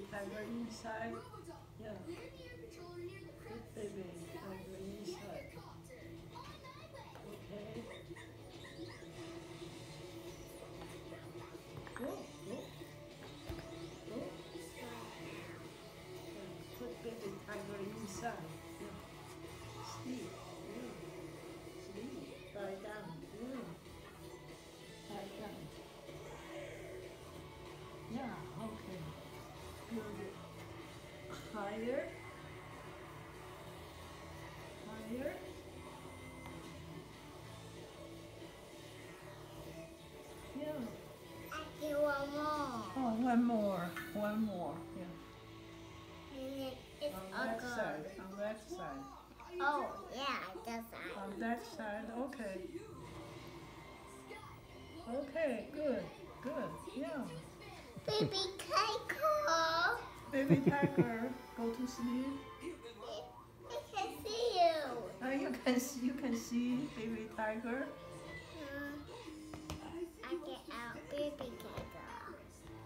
tiger inside. Yeah. Put baby tiger inside. Okay. Go, go, go. Put baby tiger inside. Yeah. Sleep. Yeah. Sleep. Lie down. Yeah. Lie down. Yeah. Okay. Good. Higher. Higher. Yeah. I do one more. Oh, one more. One more. Yeah. And it's On all that good. side. On that side. Oh, yeah, that's right. On that side. Okay. Okay. Good. Good. Yeah. Baby tiger. Baby tiger, go to sleep. I can see you. You can see baby tiger.